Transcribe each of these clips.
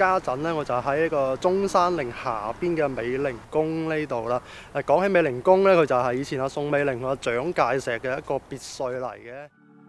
家陣咧，我就喺呢個中山陵下邊嘅美齡宮呢度啦。講起美齡宮咧，佢就係以前阿宋美齡同阿蔣介石嘅一個別墅嚟嘅。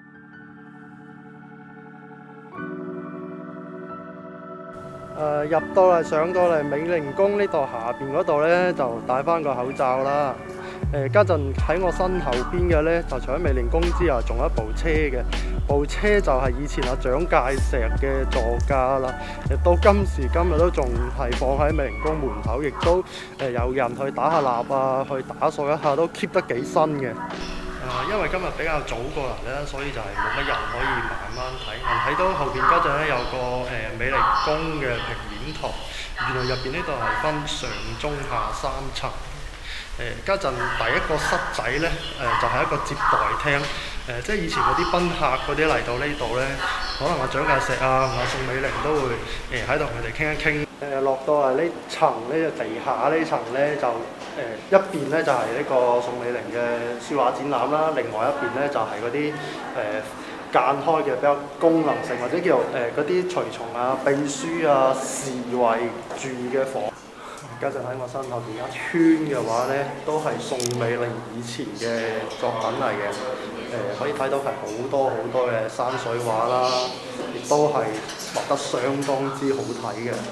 入到嚟上到嚟美齡宮呢度下邊嗰度咧，就戴翻個口罩啦。家陣喺我身後邊嘅咧，就除咗美齡宮之外，仲有一部車嘅。部車就係以前阿蔣介石嘅座駕啦。到今時今日都仲係放喺美齡宮門口，亦都有人去打下蠟啊，去打掃一下，都 keep 得幾新嘅。因為今日比較早過嚟咧，所以就係冇乜人可以慢慢睇。我睇到後邊家陣咧有個美齡宮嘅平面圖，原來入邊呢度係分上中下3層。家陣第一個室仔咧，就係一個接待廳。即係以前嗰啲賓客嗰啲嚟到呢度咧，可能阿蔣介石啊、阿宋美齡都會喺度同佢哋傾一傾。落到嚟呢層呢就地下呢層咧就一邊咧就係呢個宋美齡嘅書畫展覽啦，另外一邊咧就係嗰啲間開嘅比較功能性或者叫嗰啲隨從啊、秘書啊、侍衛住嘅房。家陣喺我身後邊一圈嘅話咧，都係宋美齡以前嘅作品嚟嘅。可以睇到係好多嘅山水畫啦，亦都係畫得相當之好睇嘅。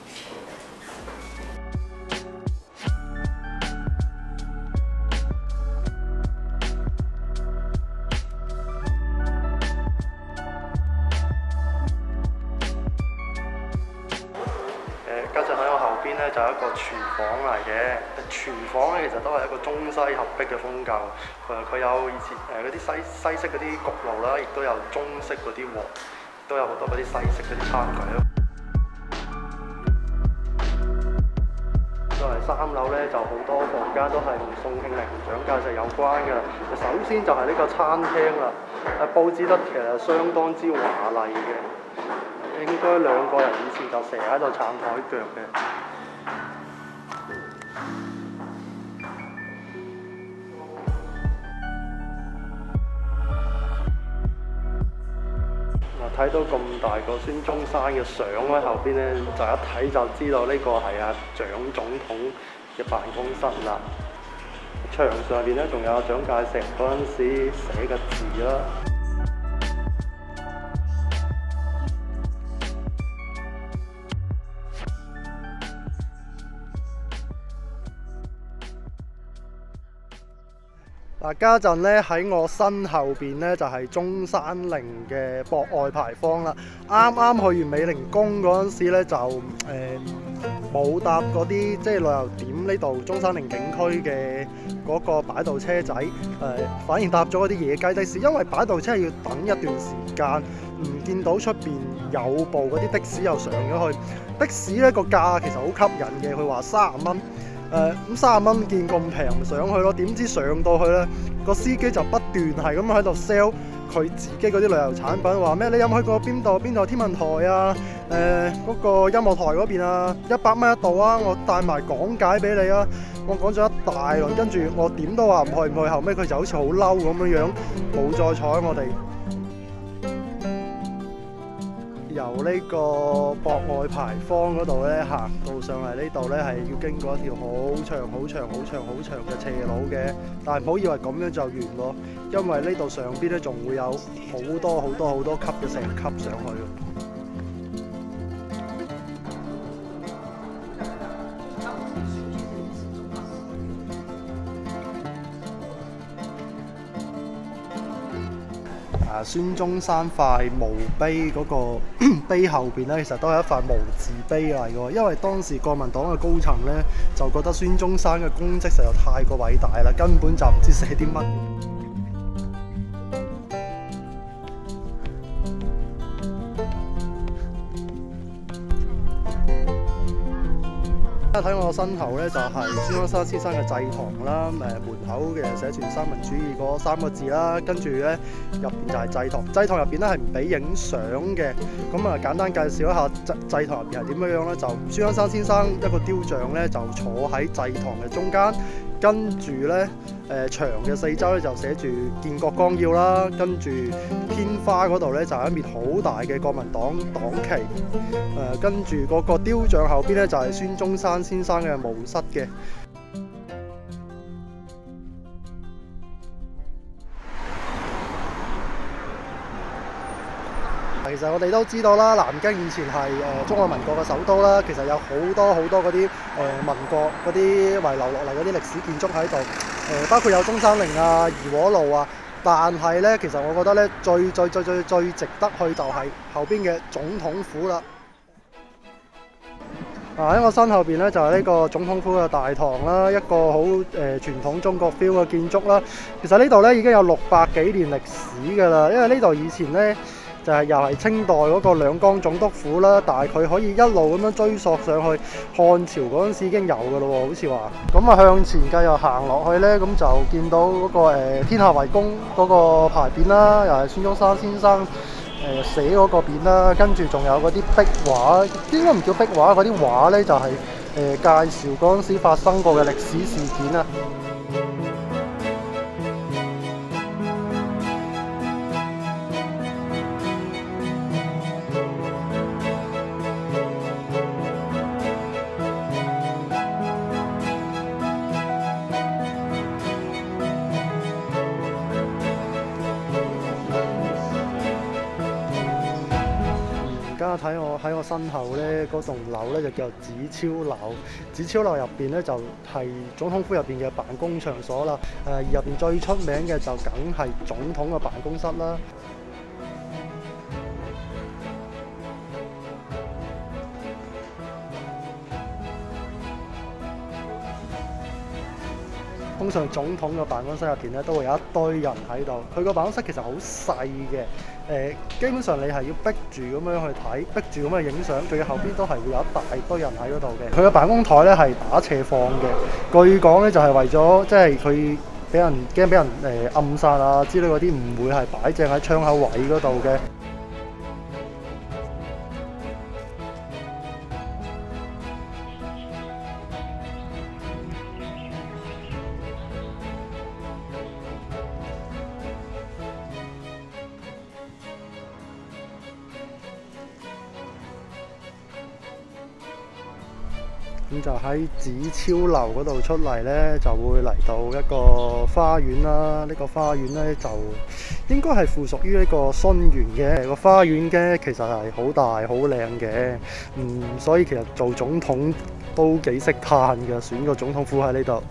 家陣喺我後邊咧就有一個廚房嚟嘅。廚房咧其實都係一個中西合璧嘅風格。佢有以前嗰啲西式嗰啲焗爐啦，亦都有中式嗰啲鑊，都有好多嗰啲西式嗰啲餐具咯。再嚟3樓咧就好多房間都係同宋慶齡、蔣介石有關嘅。首先就係呢個餐廳啦，佈置得其實相當之華麗嘅。應該2個人以前就成日喺度撐台腳嘅。睇到咁大個孫中山嘅相喺後邊咧，就一睇就知道呢個係阿蔣總統嘅辦公室啦。牆上邊咧仲有蔣介石嗰陣時寫嘅字啦。嗱，家陣咧喺我身後邊咧就係中山陵嘅博愛牌坊啦。啱啱去完美齡宮嗰陣時咧就冇搭嗰啲即係旅遊點呢度中山陵景區嘅嗰個擺渡車仔，反而搭咗嗰啲野雞的士，因為擺渡車要等一段時間，唔見到出邊有部嗰啲的士又上咗去。的士咧個價其實好吸引嘅，佢話30蚊。咁30蚊見咁平，咪上去咯。點知上到去咧，個司機就不斷係咁喺度 sell 佢自己嗰啲旅遊產品，話咩你有冇去過邊度天文台啊？嗰個音樂台嗰邊啊，100蚊一度啊，我帶埋講解俾你啊。我講咗一大輪，跟住我點都話唔去，後尾佢就好似好嬲咁樣，冇再睬我哋。由呢個博愛牌坊嗰度咧行到上嚟呢度咧，係要經過一條好長嘅斜路嘅，但係唔好以為咁樣就完咯，因為呢度上邊咧仲會有好多級嘅，成級上去。孫中山塊墓碑嗰個碑後邊咧，其實都係一塊無字碑嚟嘅，因為當時國民黨嘅高層咧就覺得孫中山嘅功績實在太過偉大啦，根本就唔知寫啲乜。睇我身後咧就係孫中山先生嘅祭堂啦，門口嘅寫住三民主義嗰3個字啦，跟住咧入邊就係祭堂。祭堂入邊咧係唔俾影相嘅，咁啊簡單介紹一下祭堂入邊係點樣樣咧，就孫中山先生一個雕像咧就坐喺祭堂嘅中間。 跟住呢，牆嘅四周呢就寫住建國綱要啦，跟住天花嗰度呢就係一面好大嘅國民黨黨旗，跟住嗰個雕像後邊呢就係孫中山先生嘅墓室嘅。其實我哋都知道啦，南京以前係中華民國嘅首都啦。其實有好多嗰啲民國嗰啲遺留落嚟嗰啲歷史建築喺度，包括有中山陵啊、怡和路啊。但係呢，其實我覺得呢，最值得去就係後邊嘅總統府啦。喺我身後邊呢，就係呢個總統府嘅大堂啦，一個好傳統中國 feel 嘅建築啦。其實呢度呢已經有600幾年歷史㗎啦，因為呢度以前呢，就係又係清代嗰個兩江總督府啦，但係佢可以一路咁樣追溯上去漢朝嗰陣時已經有㗎咯喎，好似話。咁啊向前繼續行落去呢，咁就見到嗰個天下為公嗰個牌匾啦，又係孫中山先生寫嗰個匾啦，跟住仲有嗰啲壁畫，應該唔叫壁畫，嗰啲畫呢就係介紹嗰陣時發生過嘅歷史事件啊。而家睇我喺我身後呢，嗰棟樓呢就叫做紫超樓。紫超樓入邊呢就係總統府入邊嘅辦公場所啦。而入邊最出名嘅就梗係總統嘅辦公室啦。通常總統嘅辦公室入邊咧都會有一堆人喺度。佢個辦公室其實好細嘅，基本上你係要逼住咁樣去睇，逼住咁樣影相，仲要後邊都係會有一大堆人喺嗰度嘅。佢嘅辦公台咧係打斜放嘅，據講咧就係為咗即係佢驚俾人暗殺啊之類嗰啲，唔會係擺正喺窗口位嗰度嘅。咁就喺紫超樓嗰度出嚟呢，就會嚟到一個花園啦。呢個花園呢，就應該係附屬於呢個殉園嘅。個花園嘅其實係好大好靚嘅，所以其實做總統都幾識嘆嘅，選個總統府喺呢度。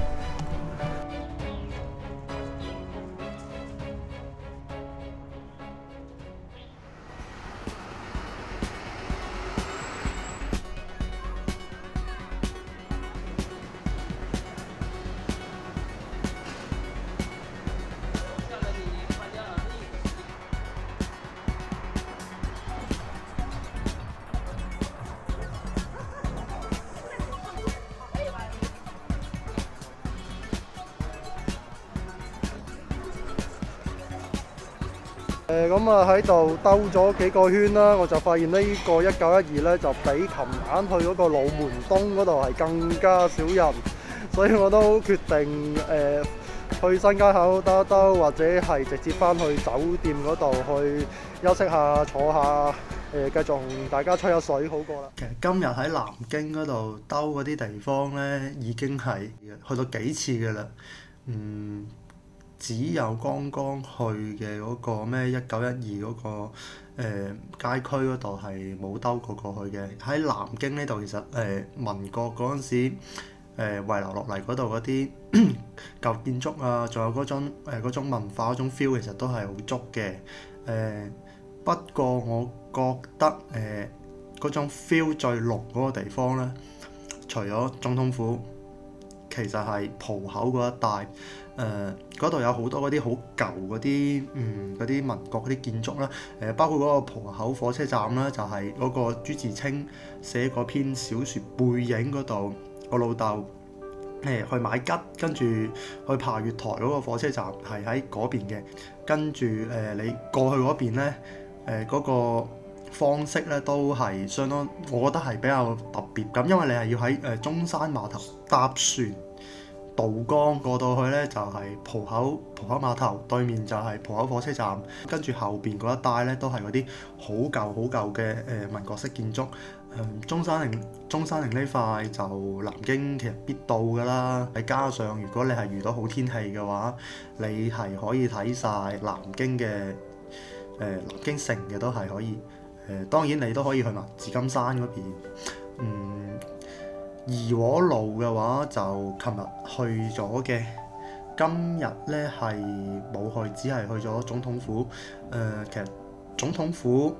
咁啊喺度兜咗幾個圈啦，我就發現呢個1912呢，就比琴晚去嗰個老門東嗰度係更加少人，所以我都決定去新街口兜一兜，或者係直接翻去酒店嗰度去休息下、坐下，繼續同大家吹下水好過啦。其實今日喺南京嗰度兜嗰啲地方呢，已經係去到幾次㗎啦，只有剛剛去嘅嗰個咩1912嗰個街區嗰度係冇兜過去嘅。喺南京呢度其實民國嗰陣時遺留落嚟嗰度嗰啲舊建築啊，仲有嗰種文化嗰種 feel 其實都係好足嘅。不過我覺得嗰種 feel 最濃嗰個地方呢，除咗總統府，其實係浦口嗰一帶。嗰度有好多嗰啲好舊嗰啲民國嗰啲建築啦，包括嗰個浦口火車站啦，就係嗰個朱自清寫嗰篇小説《背影》嗰度，我老豆去買桔，跟住去爬月台嗰個火車站係喺嗰邊嘅，跟住你過去嗰邊呢，嗰個方式咧都係相當，我覺得係比較特別咁，因為你係要喺中山碼頭搭船渡江過到去呢，就係浦口碼頭對面就係浦口火車站，跟住後邊嗰一帶呢，都係嗰啲好舊嘅民國式建築。中山陵呢塊就南京其實必到㗎啦，加上如果你係遇到好天氣嘅話，你係可以睇晒南京南京城嘅都係可以。當然你都可以去埋紫金山嗰邊。怡和路嘅話就琴日去咗嘅，今日呢係冇去，只係去咗總統府。其實總統府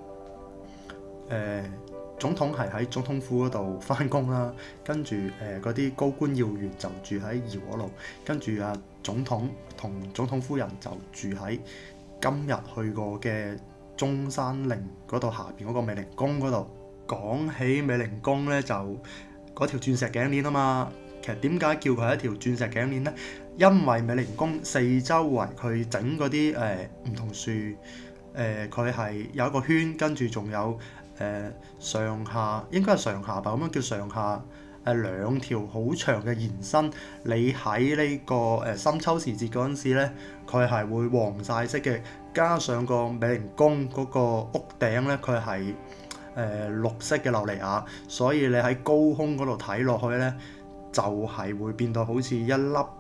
總統係喺總統府嗰度返工啦，跟住嗰啲高官要員就住喺怡和路，跟住總統同總統夫人就住喺今日去過嘅中山陵嗰度下邊嗰個美齡宮嗰度。講起美齡宮呢，就嗰條鑽石頸鏈啊嘛，其實點解叫佢係一條鑽石頸鏈呢？因為美齡宮四周圍佢整嗰啲唔同樹，佢係有一個圈，跟住仲有上下應該係上下吧，咁樣叫上下兩條好長嘅延伸。你喺呢個深秋時節嗰陣時咧，佢係會黃晒色嘅，加上個美齡宮嗰個屋頂咧，佢係綠色嘅琉璃瓦，所以你喺高空嗰度睇落去咧，就係會變到好似一條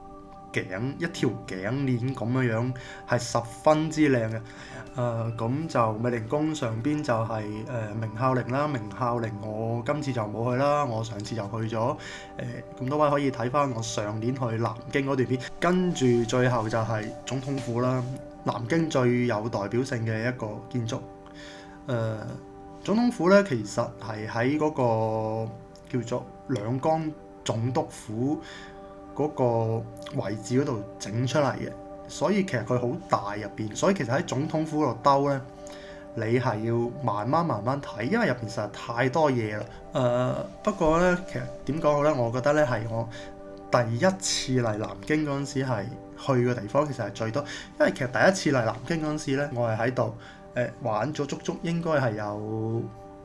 頸鏈咁樣，係十分之靚嘅。咁就美齡宮上邊就係明孝陵啦。明孝陵我今次就冇去啦，我上次就去咗。咁多位可以睇翻我上年去南京嗰段片。跟住最後就係總統府啦，南京最有代表性嘅一個建築。總統府咧，其實係喺嗰個叫做兩江總督府嗰個位置嗰度整出嚟嘅，所以其實佢好大入邊，所以其實喺總統府嗰度兜咧，你係要慢慢睇，因為入邊實在太多嘢啦。不過咧，其實點講好咧，我覺得咧係我第一次嚟南京嗰陣時係去嘅地方，其實係最多，因為其實第一次嚟南京嗰陣時咧，我係喺度玩咗足足應該係有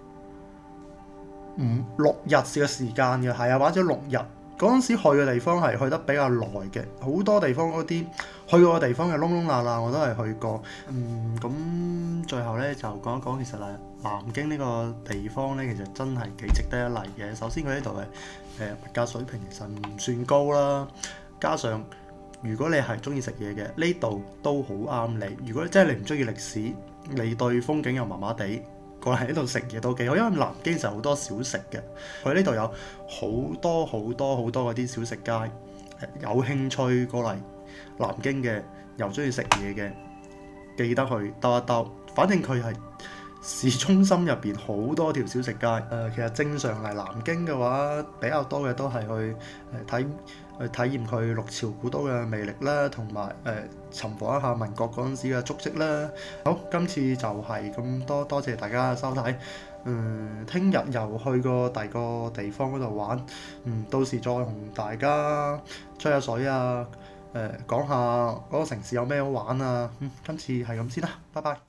6日嘅時間嘅，係啊，玩咗6日。嗰陣時去嘅地方係去得比較耐嘅，好多地方嗰啲去過嘅地方嘅窿窿罅罅我都係去過。咁最後咧就講一講，其實南京呢個地方咧，其實真係幾值得一嚟嘅。首先佢呢度嘅物價水平其實唔算高啦，加上如果你係中意食嘢嘅，呢度都好啱你。如果真係你唔中意歷史，你對風景又麻麻地，過嚟呢度食嘢都幾好，因為南京就好多小食嘅。佢呢度有好多嗰啲小食街，有興趣過嚟南京嘅，又中意食嘢嘅，記得去兜一兜。反正佢係市中心入邊好多條小食街。其實正常嚟南京嘅話，比較多嘅都係去體驗佢六朝古都嘅魅力啦，同埋尋訪一下民國嗰陣時嘅足跡啦。好，今次就係咁多，多謝大家收睇。聽日又去過第二個地方嗰度玩。到時再同大家吹下水啊，講下嗰個城市有咩好玩啊。今次係咁先啦，拜拜。